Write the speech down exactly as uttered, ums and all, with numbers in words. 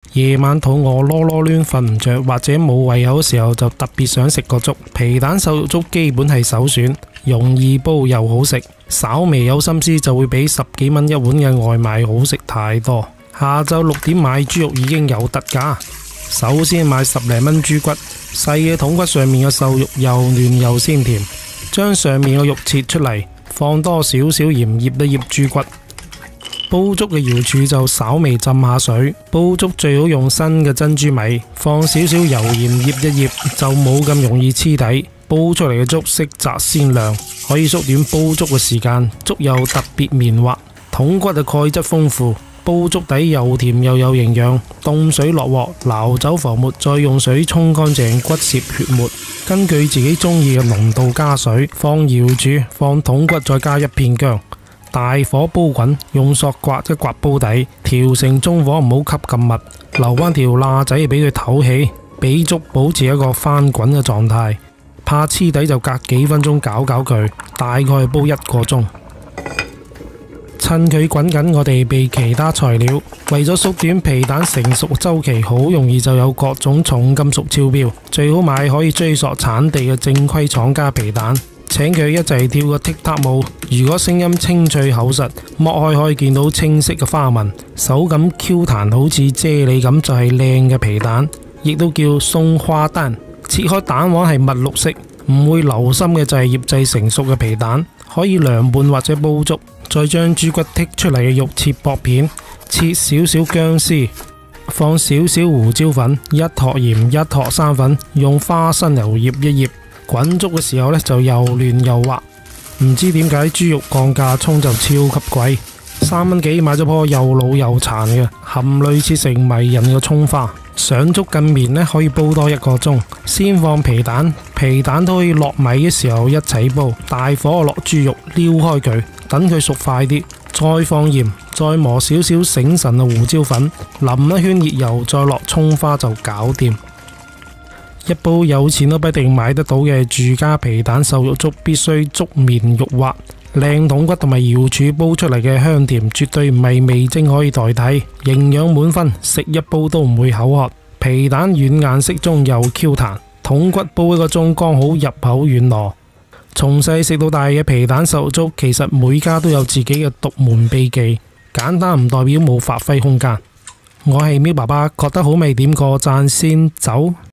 夜晚肚餓囉囉攣瞓唔着，或者冇胃口嘅時候，就特別想食個粥。皮蛋瘦肉粥基本係首選，容易煲又好食。稍微有心思就會比十幾蚊一碗嘅外賣好食太多。下晝六點買豬肉已經有特價，首先買十零蚊豬骨，細嘅筒骨上面嘅瘦肉又嫩又鮮甜，將上面嘅肉切出嚟，放多少少鹽醃一醃豬骨。煲粥嘅瑤柱就稍微浸下水，煲粥最好用新嘅珍珠米，放少少油鹽醃一醃，就冇咁容易黐底。煲出嚟嘅粥色澤鮮亮，可以縮短煲粥嘅時間，粥又特別綿滑。筒骨嘅鈣質豐富，煲粥底又甜又有營養。凍水落鑊，撈走浮沫，再用水沖乾淨骨屑血沫，根據自己中意嘅濃度加水，放瑤柱，放筒骨，再加一片薑。大火煲滾，用索刮一刮煲底，調成中火，唔好吸咁密，留翻條罅仔俾佢透氣，俾粥保持一個翻滾嘅狀態。怕黐底就隔幾分鐘攪攪佢，大概煲一個鐘。趁佢滾緊，我哋備其他材料。為咗縮短皮蛋成熟周期，好容易就有各種重金屬超標，最好買可以追溯產地嘅正規廠家皮蛋。請佢一齊跳個踢踏舞，如果聲音清脆厚實，剝開可以見到清晰嘅花紋，手感 Q 彈好似啫喱咁，就係靚嘅皮蛋，亦都叫鬆花蛋。切開蛋黃係蜜綠色，唔會流心嘅就係醃製成熟嘅皮蛋，可以涼拌或者煲粥。再將豬骨剔出嚟嘅肉切薄片，切少少薑絲，放少少胡椒粉，一坨鹽，一坨生粉，用花生油醃一醃。滾粥嘅時候呢，就又嫩又滑。唔知點解豬肉降價，蔥就超級貴，三蚊幾買咗棵又老又殘嘅含淚切成迷人嘅蔥花。上粥更綿呢，可以煲多一個鐘。先放皮蛋，皮蛋都可以落米嘅時候一齊煲。大火落豬肉，撩開佢，等佢熟快啲。再放鹽，再磨少少醒神嘅胡椒粉，淋一圈熱油，再落蔥花就搞掂。一煲有錢都不一定買得到嘅住家皮蛋瘦肉粥，必須粥綿肉滑，靚筒骨同埋瑤柱煲出嚟嘅香甜，絕對唔係味精可以代替，營養滿分，食一煲都唔會口渴。皮蛋軟硬適中又 Q 彈，筒骨煲一個鐘剛好入口軟糯。從細食到大嘅皮蛋瘦肉粥，其實每家都有自己嘅獨門秘技，簡單唔代表冇發揮空間。我係喵爸爸，覺得好味點個讚先走。